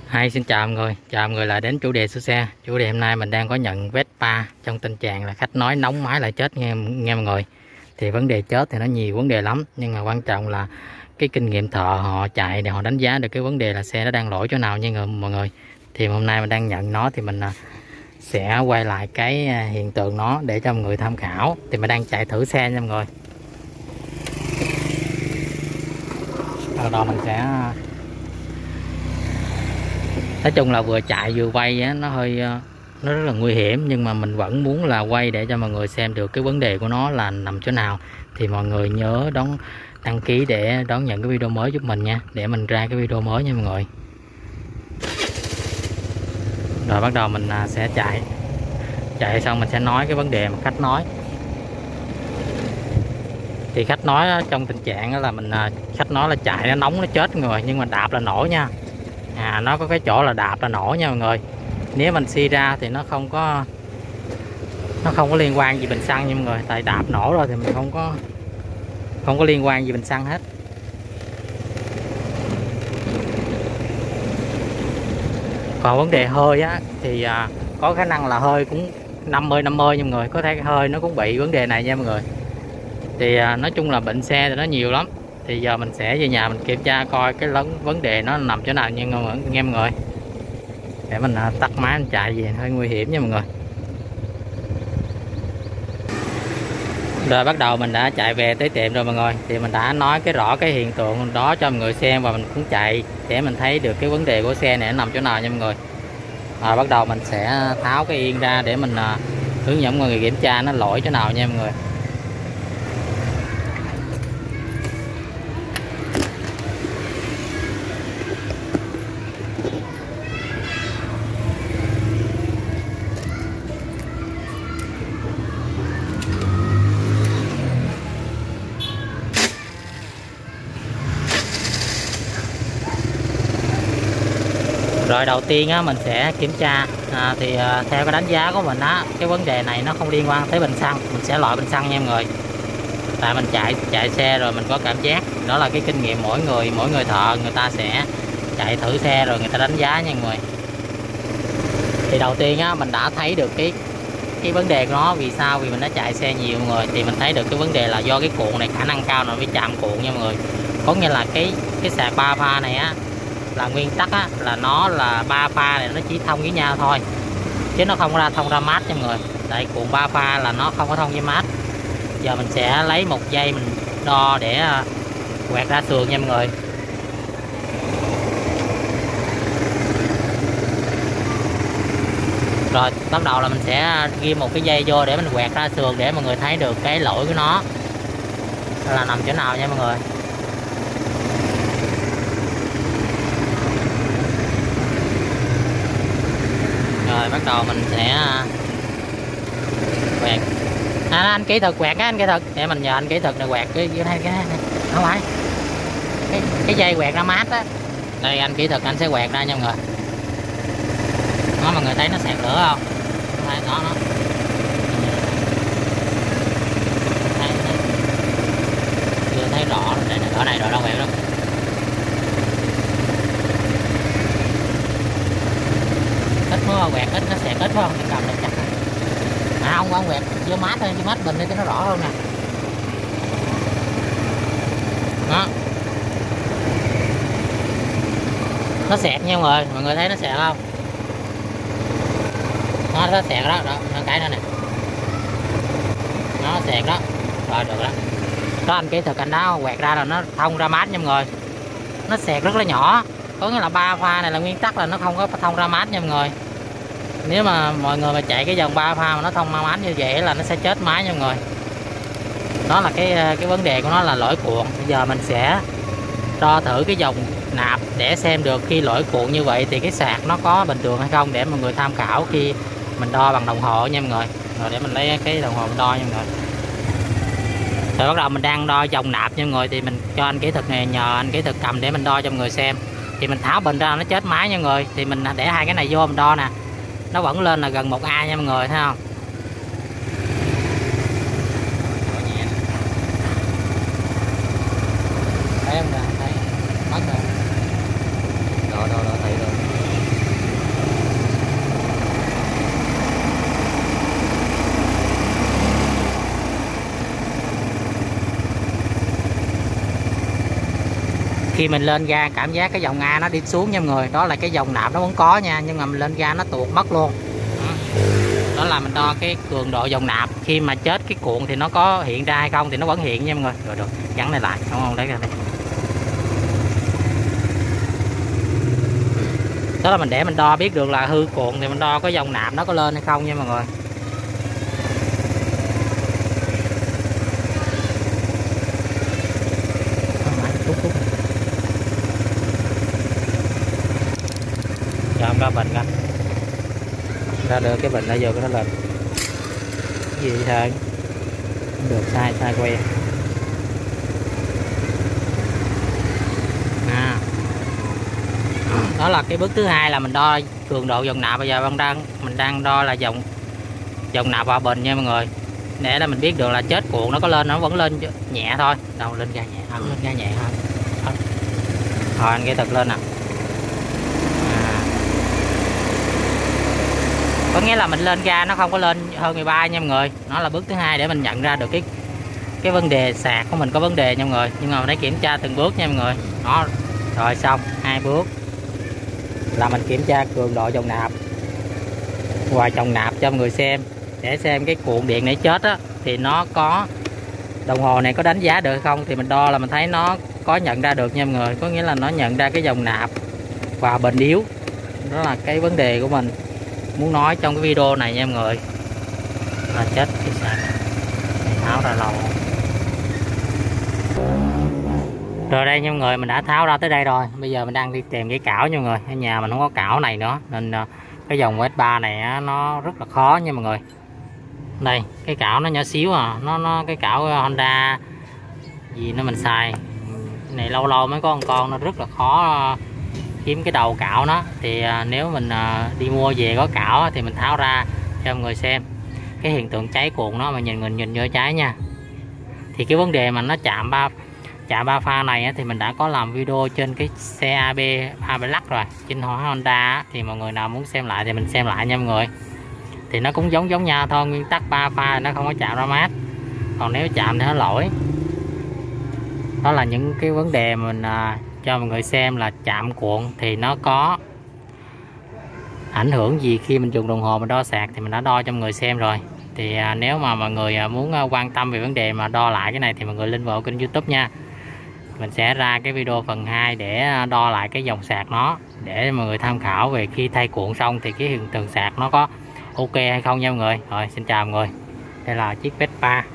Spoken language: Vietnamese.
Hi, xin chào mọi người lại đến chủ đề sửa xe. Chủ đề hôm nay mình đang có nhận Vespa trong tình trạng là khách nói nóng máy là chết nghe mọi người. Thì vấn đề chết thì nó nhiều vấn đề lắm, nhưng mà quan trọng là cái kinh nghiệm thợ họ chạy để họ đánh giá được cái vấn đề là xe nó đang lỗi chỗ nào nha mọi người. Thì hôm nay mình đang nhận nó thì mình sẽ quay lại cái hiện tượng nó để cho mọi người tham khảo. Thì mình đang chạy thử xe nha mọi người. Sau đó mình sẽ nói chung là vừa chạy vừa quay á, nó rất là nguy hiểm, nhưng mà mình vẫn muốn là quay để cho mọi người xem được cái vấn đề của nó là nằm chỗ nào. Thì mọi người nhớ đăng ký để đón nhận cái video mới giúp mình nha, để mình ra cái video mới nha mọi người. Rồi bắt đầu mình sẽ chạy xong mình sẽ nói cái vấn đề mà khách nói. Thì khách nói trong tình trạng là khách nói là chạy nó nóng nó chết người, nhưng mà đạp là nổ nha. Nó có cái chỗ là đạp là nổ nha mọi người. Nếu mình suy ra thì nó không có liên quan gì bình xăng nha mọi người, tại đạp nổ rồi thì mình không có liên quan gì bình xăng hết. Còn vấn đề hơi á thì có khả năng là hơi cũng 50-50 nha mọi người, có thể hơi nó cũng bị vấn đề này nha mọi người. Thì nói chung là bệnh xe thì nó nhiều lắm. Thì giờ mình sẽ về nhà mình kiểm tra coi cái vấn đề nó nằm chỗ nào nha mọi người. Để mình tắt máy mình chạy về hơi nguy hiểm nha mọi người. Rồi bắt đầu mình đã chạy về tới tiệm rồi mọi người. Thì mình đã nói rõ cái hiện tượng đó cho mọi người xem, và mình cũng chạy để mình thấy được cái vấn đề của xe này nó nằm chỗ nào nha mọi người. Bắt đầu mình sẽ tháo cái yên ra để mình hướng dẫn mọi người kiểm tra nó lỗi chỗ nào nha mọi người. Rồi đầu tiên á, mình sẽ kiểm tra theo cái đánh giá của mình á, cái vấn đề này nó không liên quan tới bình xăng. Mình sẽ loại bình xăng nha mọi người. Tại mình chạy xe rồi mình có cảm giác, đó là cái kinh nghiệm mỗi người thợ người ta sẽ chạy thử xe rồi người ta đánh giá nha mọi người. Thì đầu tiên á, mình đã thấy được cái vấn đề của nó. Vì sao? Vì mình đã chạy xe nhiều mọi người. Thì mình thấy được cái vấn đề là do cái cuộn này khả năng cao là bị chạm cuộn nha mọi người. Có nghĩa là cái sạc 3 pha này á, là nguyên tắc á, là nó là 3 pha này nó chỉ thông với nhau thôi, chứ nó không thông ra mát nha mọi người. Tại cuộn 3 pha là nó không có thông với mát. Giờ mình sẽ lấy một dây mình đo để quẹt ra sườn nha mọi người. Rồi bắt đầu là mình sẽ ghi một cái dây vô để mình quẹt ra sườn, để mọi người thấy được cái lỗi của nó là nằm chỗ nào nha mọi người. Rồi bắt đầu mình sẽ quẹt. Anh kỹ thuật quẹt á, anh kỹ thuật để mình nhờ anh kỹ thuật này quẹt cái này không phải cái dây quẹt ra mát á. Đây anh kỹ thuật anh sẽ quẹt ra nha mọi người. Đó, mọi người thấy nó sạc lửa không? Đó nó. Chưa thấy rõ rồi. Đây ở này rồi đâu quẹt đâu. Ít mới quẹt ít, nó sạc ít phải không? Cái cầm này chặt. Không quẹt vô mát thôi, vô mát bình đi cho nó rõ hơn nè. Đó. Nó sạc nha mọi người thấy nó sạc không? Nó sạc đó, nó cái nữa nè. Nó sạc đó. Rồi được đó. Đó anh kỹ thuật anh đó quẹt ra là nó thông ra mát nha mọi người. Nó sạc rất là nhỏ. Có nghĩa là 3 pha này là nguyên tắc là nó không có thông ra mát nha mọi người. Nếu mà mọi người mà chạy cái dòng 3 pha mà nó thông ra mát như vậy là nó sẽ chết máy nha mọi người. Đó là cái vấn đề của nó là lỗi cuộn. Bây giờ mình sẽ đo thử cái dòng nạp để xem được khi lỗi cuộn như vậy thì cái sạc nó có bình thường hay không, để mọi người tham khảo khi mình đo bằng đồng hồ nha mọi người. Rồi để mình lấy cái đồng hồ mình đo nha mọi người. Rồi bắt đầu mình đang đo dòng nạp nha mọi người. Thì mình cho anh kỹ thuật này, nhờ anh kỹ thuật cầm để mình đo cho mọi người xem. Thì mình tháo bình ra nó chết máy nha mọi người. Thì mình để hai cái này vô mình đo nè, nó vẫn lên là gần 1A nha mọi người, thấy không? Thấy không? Thấy mất rồi. Đó thấy rồi. Khi mình lên ga cảm giác cái dòng A nó đi xuống nha mọi người, đó là cái dòng nạp nó vẫn có nha, nhưng mà mình lên ga nó tuột mất luôn. Đó là mình đo cái cường độ dòng nạp, khi mà chết cái cuộn thì nó có hiện ra hay không thì nó vẫn hiện nha mọi người. Rồi được, gắn này lại, đúng không? Đấy ra đây. Đó là mình để mình đo biết được là hư cuộn thì mình đo có dòng nạp nó có lên hay không nha mọi người. Cho ra bình ra. Ra được cái bình đã vô cái nó lên. Cái gì thôi. Được sai quay. Đó là cái bước thứ hai là mình đo cường độ dòng nạp. Bây giờ mình đang đo là dòng nạp vào bình nha mọi người, để là mình biết được là chết cuộn nó có lên, nó vẫn lên nhẹ thôi. Đâu lên ga nhẹ không? Lên ga nhẹ thôi. Rồi anh kỹ thuật lên nè. Có nghĩa là mình lên ga nó không có lên hơn 13 nha mọi người. Nó là bước thứ hai để mình nhận ra được cái vấn đề sạc của mình có vấn đề nha mọi người. Nhưng mà mình phải kiểm tra từng bước nha mọi người. Đó. Rồi xong 2 bước là mình kiểm tra cường độ dòng nạp và dòng nạp cho mọi người xem, để xem cái cuộn điện này chết á thì nó có, đồng hồ này có đánh giá được không. Thì mình đo là mình thấy nó có nhận ra được nha mọi người, có nghĩa là nó nhận ra cái dòng nạp và bình yếu. Đó là cái vấn đề của mình muốn nói trong cái video này nha mọi người. Là chết cái sạc này tháo ra lâu. Rồi đây nha mọi người, mình đã tháo ra tới đây rồi. Bây giờ mình đang đi tìm cái cảo nha mọi người. Ở nhà mình không có cảo này nữa nên cái dòng S3 này nó rất là khó nha mọi người. Đây cái cảo nó nhỏ xíu à, nó cái cảo Honda gì nó mình xài cái này lâu lâu mới có con nó rất là khó kiếm cái đầu cảo nó. Thì nếu mình đi mua về có cảo thì mình tháo ra cho mọi người xem cái hiện tượng cháy cuộn nó, mà nhìn vô cháy nha. Thì cái vấn đề mà nó chạm ba pha này thì mình đã có làm video trên cái xe AB Black rồi, trên Honda. Thì mọi người nào muốn xem lại thì mình xem lại nha mọi người. Thì nó cũng giống nhau thôi, nguyên tắc ba pha nó không có chạm ra mát, còn nếu chạm thì nó lỗi. Đó là những cái vấn đề mình cho mọi người xem là chạm cuộn thì nó có ảnh hưởng gì khi mình dùng đồng hồ mình đo sạc, thì mình đã đo cho mọi người xem rồi. Thì nếu mà mọi người muốn quan tâm về vấn đề mà đo lại cái này thì mọi người lên vào kênh YouTube nha. Mình sẽ ra cái video phần 2 để đo lại cái dòng sạc nó, để mọi người tham khảo về khi thay cuộn xong thì cái hiện tượng sạc nó có ok hay không nha mọi người. Rồi xin chào mọi người, đây là chiếc Vespa